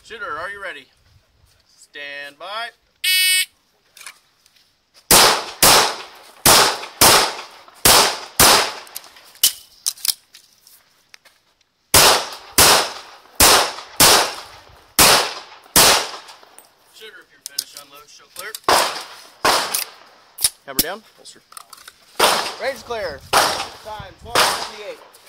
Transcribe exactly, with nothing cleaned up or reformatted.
Shooter, are you ready? Stand by. Shooter, if you're finished, unload, show clear. Hammer down, holster. Range clear. Time twelve fifty-eight.